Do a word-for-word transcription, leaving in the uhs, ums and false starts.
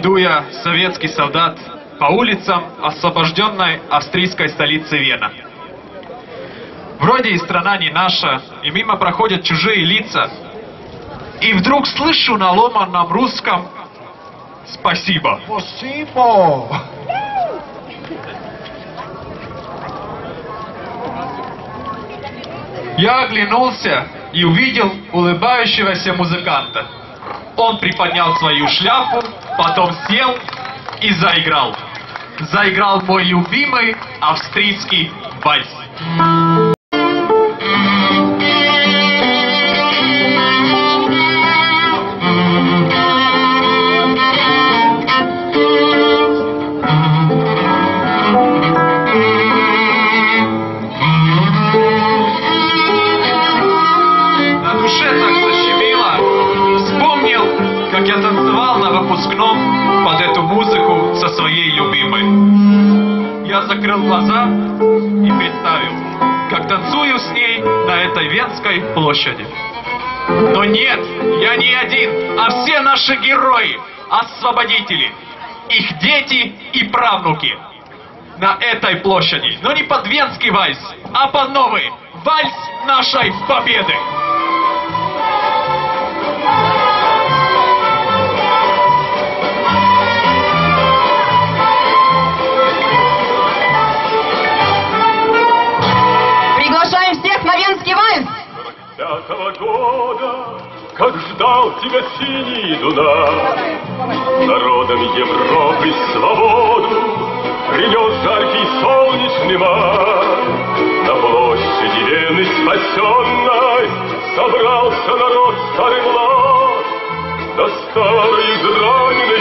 Иду я, советский солдат, по улицам освобожденной австрийской столицы Вена. Вроде и страна не наша, и мимо проходят чужие лица. И вдруг слышу на ломаном русском «Спасибо». Спасибо. Я оглянулся и увидел улыбающегося музыканта. Он приподнял свою шляпу, потом сел и заиграл. Заиграл мой любимый австрийский вальс. Как я танцевал на выпускном под эту музыку со своей любимой. Я закрыл глаза и представил, как танцую с ней на этой Венской площади. Но нет, я не один, а все наши герои, освободители, их дети и правнуки на этой площади. Но не под венский вальс, а под новый вальс нашей победы. Приглашаем всех на венский вальс! Пятого года, как ждал тебя синий Дунай, народом Европы свободу принес жаркий солнечный май. На площади Вены спасенной собрался народ старый млад, на старой израненной